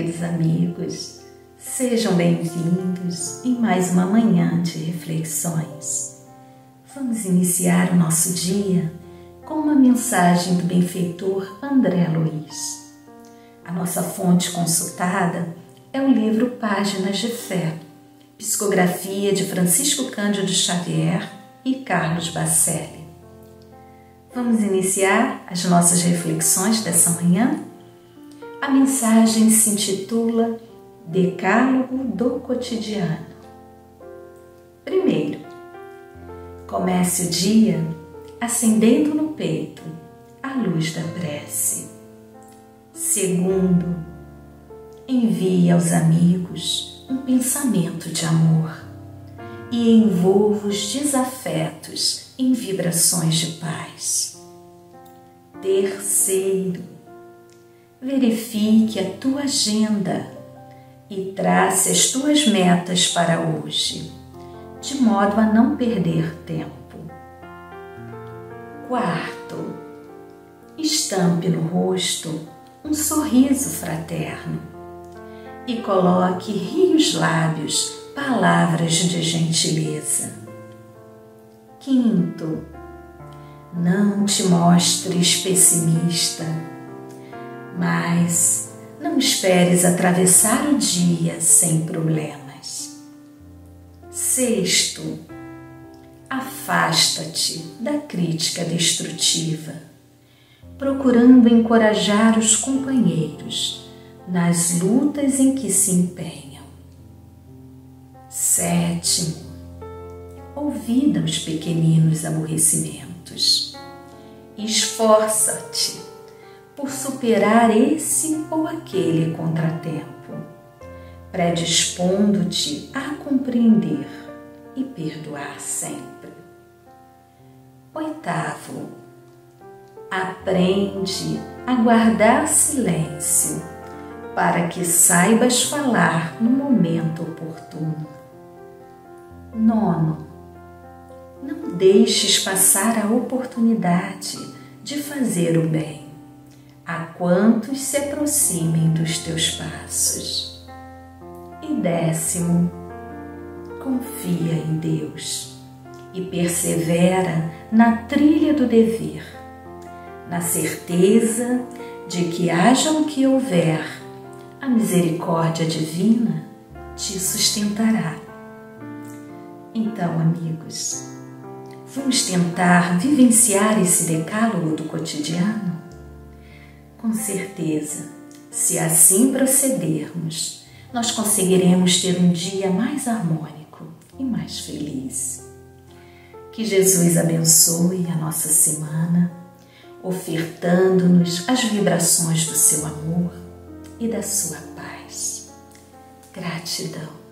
queridos amigos, sejam bem-vindos em mais uma manhã de reflexões. Vamos iniciar o nosso dia com uma mensagem do benfeitor André Luiz. A nossa fonte consultada é o livro Páginas de Fé, psicografia de Francisco Cândido Xavier e Carlos Bacelli. Vamos iniciar as nossas reflexões dessa manhã? A mensagem se intitula Decálogo do Cotidiano. Primeiro, comece o dia acendendo no peito a luz da prece. Segundo, envie aos amigos um pensamento de amor e envolva os desafetos em vibrações de paz. Terceiro, verifique a tua agenda e trace as tuas metas para hoje, de modo a não perder tempo. Quarto, estampe no rosto um sorriso fraterno e coloque rios lábios palavras de gentileza. Quinto, não te mostres pessimista, mas não esperes atravessar o dia sem problemas. Sexto, afasta-te da crítica destrutiva, procurando encorajar os companheiros nas lutas em que se empenham. Sétimo, ouvida os pequeninos aborrecimentos. Esforça-te por superar esse ou aquele contratempo, predispondo-te a compreender e perdoar sempre. Oitavo, aprende a guardar silêncio para que saibas falar no momento oportuno. Nono, não deixes passar a oportunidade de fazer o bem a quantos se aproximem dos teus passos. E décimo, confia em Deus e persevera na trilha do dever, na certeza de que haja o que houver, a misericórdia divina te sustentará. Então, amigos, vamos tentar vivenciar esse decálogo do cotidiano? Com certeza, se assim procedermos, nós conseguiremos ter um dia mais harmônico e mais feliz. Que Jesus abençoe a nossa semana, ofertando-nos as vibrações do seu amor e da sua paz. Gratidão.